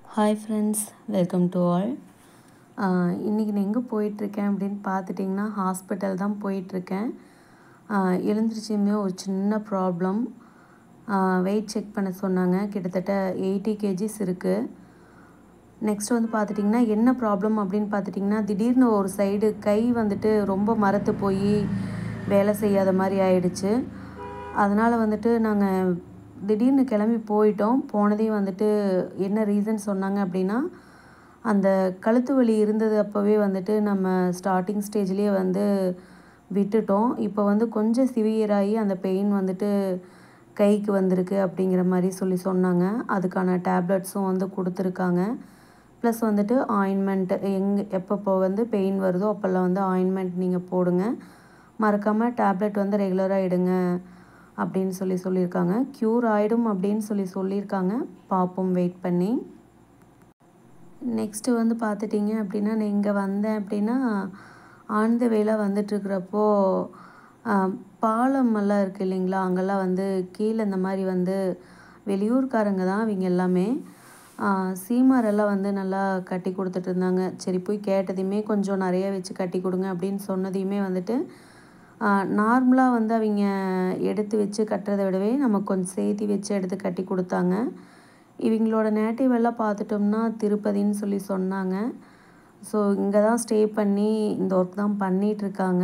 Hi friends, welcome to all. இன்றைக்கி நான் எங்கே போயிட்டுருக்கேன் அப்படின்னு பார்த்துட்டிங்கன்னா ஹாஸ்பிட்டல் தான் போயிட்டுருக்கேன். எழுந்திரிச்சுமே ஒரு சின்ன ப்ராப்ளம். வெயிட் செக் பண்ண சொன்னாங்க. கிட்டத்தட்ட 80 kgs இருக்குது. நெக்ஸ்ட் வந்து பார்த்துட்டிங்கன்னா என்ன ப்ராப்ளம் அப்படின்னு பார்த்துட்டிங்கன்னா, திடீர்னு ஒரு சைடு கை வந்துட்டு ரொம்ப மரத்து போய் வேலை செய்யாத மாதிரி ஆயிடுச்சு. அதனால் வந்துட்டு நாங்கள் திடீர்னு கிளம்பி போயிட்டோம். போனதையும் வந்துட்டு என்ன ரீசன் சொன்னாங்க அப்படின்னா, அந்த கழுத்து வலி இருந்தது அப்போவே வந்துட்டு நம்ம ஸ்டார்டிங் ஸ்டேஜ்லேயே வந்து விட்டுட்டோம். இப்போ வந்து கொஞ்சம் சிவியராகி அந்த பெயின் வந்துட்டு கைக்கு வந்திருக்கு அப்படிங்கிற மாதிரி சொன்னாங்க. அதுக்கான டேப்லெட்ஸும் வந்து கொடுத்துருக்காங்க. ப்ளஸ் வந்துட்டு ஆயின்மெண்ட் எப்பப்போ வந்து பெயின் வருதோ அப்போல்லாம் வந்து ஆயின்மெண்ட் நீங்கள் போடுங்க. மறக்காமல் டேப்லெட் வந்து ரெகுலராக எடுங்க அப்படின்னு சொல்லியிருக்காங்க. க்யூர் ஆகிடும் அப்படின்னு சொல்லியிருக்காங்க. பார்ப்போம் வெயிட் பண்ணி. நெக்ஸ்ட்டு வந்து பார்த்துட்டிங்க அப்படின்னா, நான் இங்கே வந்தேன் அப்படின்னா ஆன் த வேல வந்துட்டுருக்கிறப்போ பாலமெல்லாம் இருக்குது இல்லைங்களா, அங்கெல்லாம் வந்து கீழே இந்த மாதிரி வந்து வெளியூர்காரங்க தான் இவங்க எல்லாமே. சீமாரெல்லாம் வந்து நல்லா கட்டி கொடுத்துட்டு இருந்தாங்க. சரி போய் கேட்டதையுமே கொஞ்சம் நிறைய வச்சு கட்டி கொடுங்க அப்படின்னு சொன்னதையுமே வந்துட்டு நார்மலாக வந்து அவங்க எடுத்து வச்சு கட்டுறதை விடவே நமக்கு கொஞ்சம் சேர்த்தி வச்சு எடுத்து கட்டி கொடுத்தாங்க. இவங்களோட நேட்டிவ் எல்லாம் பார்த்துட்டோம்னா திருப்பதின்னு சொன்னாங்க. ஸோ இங்கே தான் ஸ்டே பண்ணி இந்த ஒர்க் தான் பண்ணிகிட்ருக்காங்க.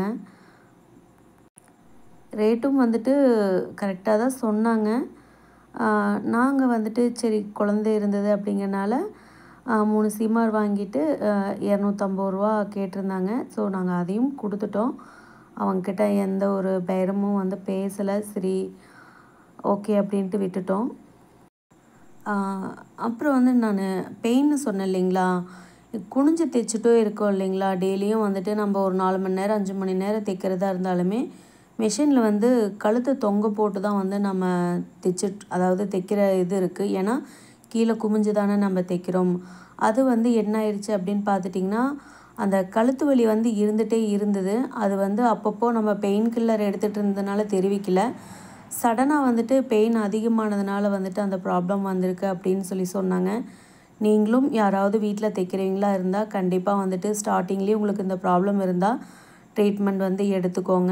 ரேட்டும் வந்துட்டு கரெக்டாக தான் சொன்னாங்க. நாங்கள் வந்துட்டு சரி குழந்தை இருந்தது அப்படிங்கிறனால 3 சீமார் வாங்கிட்டு 250 ரூபா கேட்டிருந்தாங்க. ஸோ நாங்கள் அதையும் கொடுத்துட்டோம். அவங்கக்கிட்ட எந்த ஒரு பேரமும் வந்து பேசலை. சரி ஓகே அப்படின்ட்டு விட்டுட்டோம். அப்புறம் வந்து நான் பெயின்னு சொன்னேன் இல்லைங்களா, குனிஞ்சு தைச்சிட்டோ இருக்கோம் இல்லைங்களா, டெய்லியும் வந்துட்டு நம்ம ஒரு 4 மணி நேரம் 5 மணி நேரம் தைக்கிறதா இருந்தாலுமே மிஷினில் வந்து கழுத்து தொங்க போட்டு தான் வந்து நம்ம அதாவது தைக்கிற இது இருக்குது. ஏன்னா கீழே குமிஞ்சு தானே நம்ம தைக்கிறோம். அது வந்து என்ன ஆயிடுச்சு அப்படின்னு பார்த்துட்டிங்கன்னா, அந்த கழுத்து வலி வந்து இருந்துகிட்டே இருந்தது. அது வந்து அப்பப்போ நம்ம பெயின் கில்லர் எடுத்துகிட்டு இருந்ததுனால தெரிவிக்கல. சடனாக வந்துட்டு பெயின் அதிகமானதுனால வந்துட்டு அந்த ப்ராப்ளம் வந்திருக்கு அப்படின்னு சொன்னாங்க. நீங்களும் யாராவது வீட்டில் தைக்கிறவங்களா இருந்தால் கண்டிப்பாக வந்துட்டு ஸ்டார்டிங்லேயே உங்களுக்கு இந்த ப்ராப்ளம் இருந்தால் ட்ரீட்மெண்ட் வந்து எடுத்துக்கோங்க.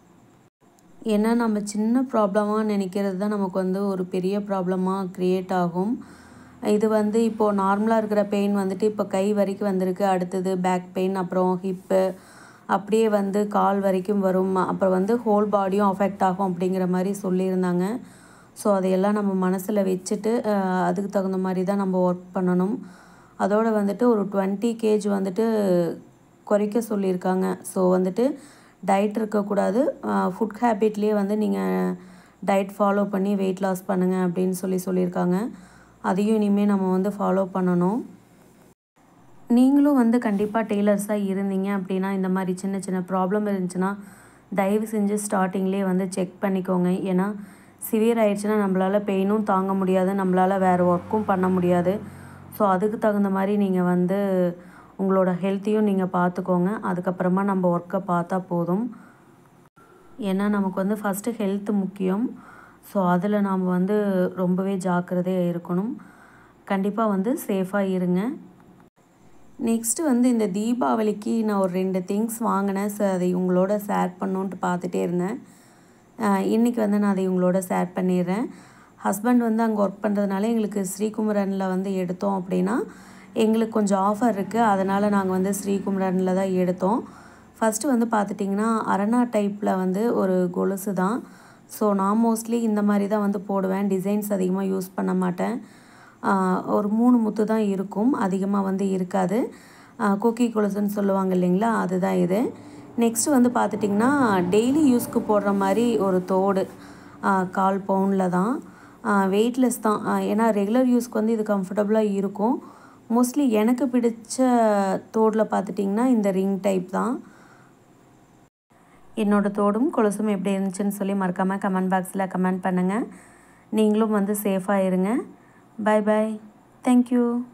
ஏன்னா நம்ம சின்ன ப்ராப்ளமாக நினைக்கிறது தான் நமக்கு வந்து ஒரு பெரிய ப்ராப்ளமாக க்ரியேட் ஆகும். இது வந்து இப்போது நார்மலாக இருக்கிற பெயின் வந்துட்டு இப்போ கை வரைக்கும் வந்திருக்கு. அடுத்தது பேக் பெயின், அப்புறம் ஹிப்பு, அப்படியே வந்து கால் வரைக்கும் வரும். அப்புறம் வந்து ஹோல் பாடியும் அஃபெக்ட் ஆகும் அப்படிங்கிற மாதிரி சொல்லியிருந்தாங்க. ஸோ அதையெல்லாம் நம்ம மனசில் வச்சுட்டு அதுக்கு தகுந்த மாதிரி தான் நம்ம ஒர்க் பண்ணணும். அதோடு வந்துட்டு ஒரு 20 kg வந்துட்டு குறைக்க சொல்லியிருக்காங்க. ஸோ வந்துட்டு டயட் இருக்கக்கூடாது. ஃபுட் ஹேபிட்லேயே வந்து நீங்கள் டயட் ஃபாலோ பண்ணி வெயிட் லாஸ் பண்ணுங்கள் அப்படின்னு சொல்லியிருக்காங்க. அதையும் இனிமேல் நம்ம வந்து ஃபாலோ பண்ணணும். நீங்களும் வந்து கண்டிப்பாக டெய்லர்ஸாக இருந்தீங்க அப்படின்னா இந்த மாதிரி சின்ன சின்ன ப்ராப்ளம் இருந்துச்சுன்னா தயவு செஞ்சு ஸ்டார்டிங்லேயே வந்து செக் பண்ணிக்கோங்க. ஏன்னா சிவியர் ஆகிடுச்சுன்னா நம்மளால் பெயினும் தாங்க முடியாது, நம்மளால் வேறு ஒர்க்கும் பண்ண முடியாது. ஸோ அதுக்கு தகுந்த மாதிரி நீங்கள் வந்து உங்களோட ஹெல்த்தையும் நீங்கள் பார்த்துக்கோங்க. அதுக்கப்புறமா நம்ம ஒர்க்கை பார்த்தா போதும். ஏன்னா நமக்கு வந்து ஃபஸ்ட்டு ஹெல்த்து முக்கியம். ஸோ அதில் நாம் வந்து ரொம்பவே ஜாக்கிரதையாக இருக்கணும். கண்டிப்பாக வந்து சேஃபாக இருங்க. நெக்ஸ்ட்டு வந்து இந்த தீபாவளிக்கு நான் ஒரு 2 திங்ஸ் வாங்கினேன். ஸோ அதை உங்களோட ஷேர் பண்ணணுன்ட்டு பார்த்துட்டே இருந்தேன். இன்றைக்கி வந்து நான் அதை உங்களோட ஷேர் பண்ணிடுறேன். ஹஸ்பண்ட் வந்து அங்கே ஒர்க் பண்ணுறதுனால எங்களுக்கு ஸ்ரீகுமரனில் வந்து எடுத்தோம் அப்படின்னா எங்களுக்கு கொஞ்சம் ஆஃபர் இருக்குது. அதனால் நாங்கள் வந்து ஸ்ரீகுமரனில் தான் எடுத்தோம். ஃபஸ்ட்டு வந்து பார்த்துட்டிங்கன்னா அரணா டைப்பில் வந்து ஒரு கொலுசு தான். ஸோ நான் மோஸ்ட்லி இந்த மாதிரி தான் வந்து போடுவேன். டிசைன்ஸ் அதிகமாக யூஸ் பண்ண மாட்டேன். ஒரு 3 முத்து தான் இருக்கும், அதிகமாக வந்து இருக்காது. கொக்கி கொலுசுன்னு சொல்லுவாங்க இல்லைங்களா, அதுதான் இது. நெக்ஸ்ட்டு வந்து பார்த்துட்டிங்கன்னா டெய்லி யூஸ்க்கு போடுற மாதிரி ஒரு தோடு 1/4 பவுனில் தான். வெயிட்லெஸ் தான். ஏன்னா ரெகுலர் யூஸ்க்கு வந்து இது கம்ஃபர்டபுளாக இருக்கும். மோஸ்ட்லி எனக்கு பிடிச்ச தோடில் பார்த்துட்டிங்கன்னா இந்த ரிங் டைப் தான். என்னோடய தோடும் கொலுசும் எப்படி இருந்துச்சுன்னு சொல்லி மறக்காமல் கமெண்ட் பாக்ஸில் கமெண்ட் பண்ணுங்கள். நீங்களும் வந்து சேஃபாக இருங்க. Bye bye. தேங்க்யூ.